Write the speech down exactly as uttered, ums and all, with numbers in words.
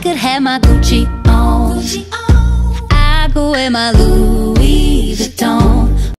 could have my Gucci on, I could wear my Louis